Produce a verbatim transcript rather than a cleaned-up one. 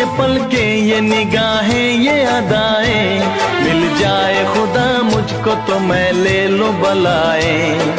ये पलकें, ये निगाहें, ये अदाएं, मिल जाए खुदा मुझको तो मैं ले लूं बलाएं।